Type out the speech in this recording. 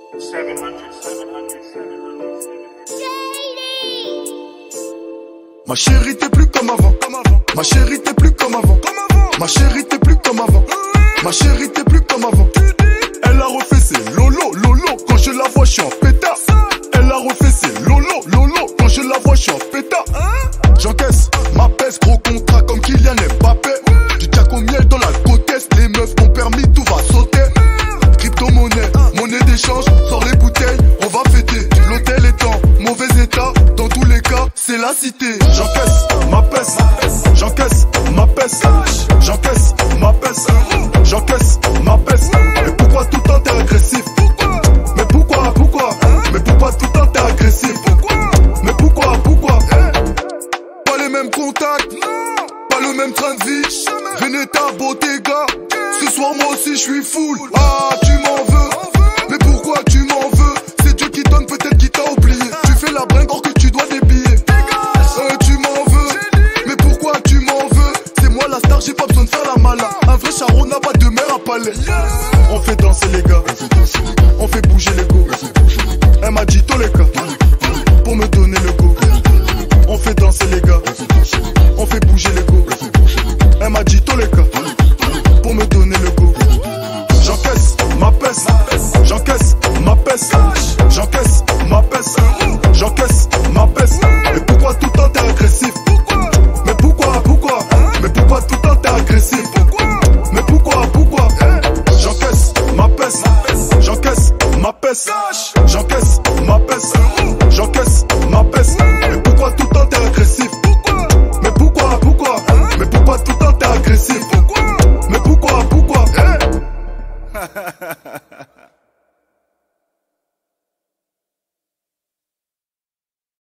Ma chérie t'es plus comme avant, ma chérie t'es plus comme avant, ma chérie t'es plus comme avant, ma chérie t'es plus comme avant. Elle a refait ses lolo, lolo, quand je la vois je suis en pétard. Elle a refait ses lolo, lolo, quand je la vois je suis en pétard. J'encaisse, ma peste, gros contrat comme Kylian Mbappé. Du jack au miel dans la côte est, les meufs ont permis, tout va sauter. Crypto-monnaie, monnaie d'échange, sors les bouteilles, on va fêter. L'hôtel est en mauvais état, dans tous les cas, c'est la cité. J'encaisse, ma peste, j'encaisse, ma peste, j'encaisse, ma peste, j'encaisse, ma peste. Mais pourquoi tout le temps t'es agressif? Mais pourquoi, mais pourquoi tout le temps t'es agressif? Mais pourquoi, pas les mêmes contacts, pas le même train de vie. Veneta, Bottega, ce soir moi aussi je suis full. Ah, tu m'en veux, mais pourquoi tu m'en veux? C'est Dieu qui donne, peut-être qui t'a oublié. Tu fais la bringue or que tu dois des billets. Tu m'en veux, mais pourquoi tu m'en veux? C'est moi la star, j'ai pas besoin de faire la mala. Un vrai charron n'a pas de mère à palais. On fait danser les gars, on fait bouger les go. Elle m'a dit tous les cas, pour me donner le go. On fait danser les gars, on fait bouger les go. Elle m'a dit tous les cas, pour me donner le go. J'encaisse ma peste, j'encaisse ma peste, j'encaisse ma peste, j'encaisse ma peste. Mais pourquoi tout le temps t'es agressif? Mais pourquoi, mais pourquoi tout le temps t'es agressif? Mais pourquoi, j'encaisse ma peste, j'encaisse ma peste, j'encaisse ma peste, j'encaisse ma peste. Mais pourquoi tout le temps t'es agressif? Mais pourquoi, mais pourquoi tout le temps t'es agressif? Mais pourquoi